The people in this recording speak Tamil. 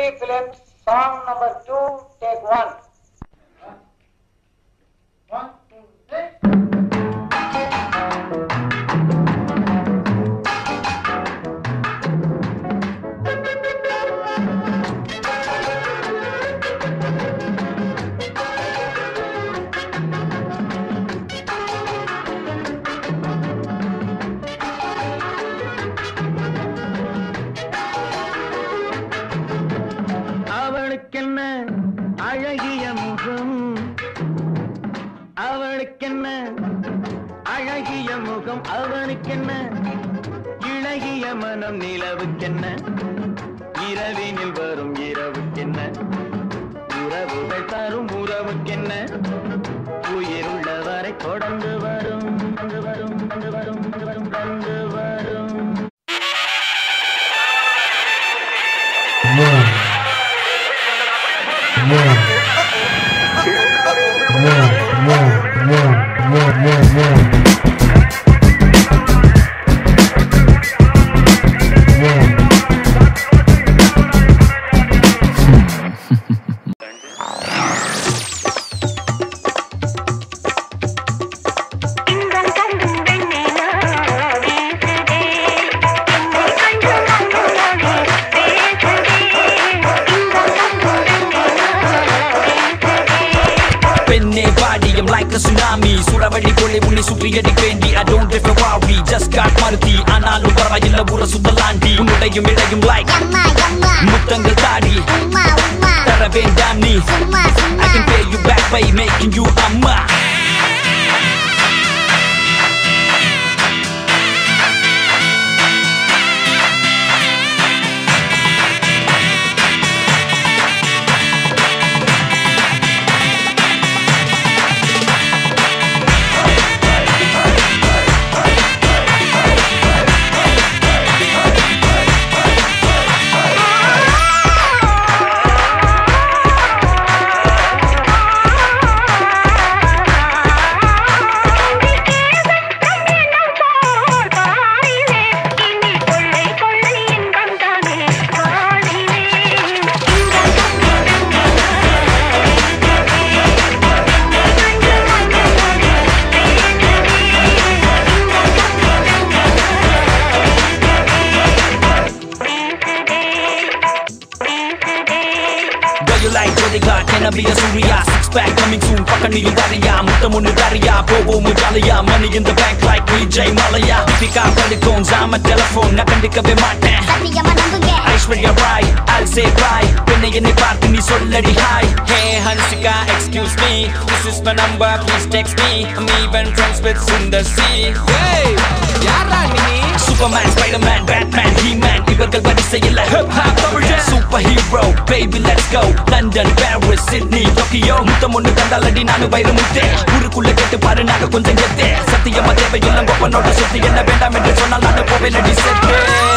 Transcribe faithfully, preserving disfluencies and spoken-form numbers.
P Films, song number two, take one. One, two, three. அழகிய முகம் அவளுக்கென்ன அழகிய முகம் அவனுக்கென்ன இளகிய மனம் நிலவுக்கென்ன இரவினில் வரும் இரவுக்கென்ன உறவுகள் தரும் உறவுக்கென்ன உயிருள்ளவரை தொடர்ந்து வரும் வந்து வரும் வந்து வரும் வந்து வரும் வந்து வரும் More, more, more, more, more, more, more. Like a tsunami, Suravadi pole unni sutriyadi vendi. I don't ever worry, just got maruti. Analu paravayilla ura sudalandi. Unnudayum idayum like yamma yamma. Muttangal taadi umma umma. Tara vendam nee summa summa. I can pay you back by making you amma. You like bodyguard, can I be a Surya? Six pack coming soon, Pakani Daria, Mutamun Daria, Bobo Mudalia, money in the bank like V J Malaya. Pick up on the phones, I'm a telephone, Nakandika Bemata. Aishwarya Rai, I'll say bye. When they in the party, me so lady high. Hey Hansika, excuse me, this is my number, please text me. I'm even friends with Sundar C. Hey, Yarani, Superman, Spider-Man, Batman, He-Man, Ivagal Badisayilla, hip-hop, superhero, baby, let's go. London, Paris, Sydney, Tokyo. Mutamunnu kandaladi nanu vairu mutte. Urukulla kettu paru naga konjam gette. Sathiyama thevai illam gopanoda sutti enna vendam endru sonnal nanu povelladi sette.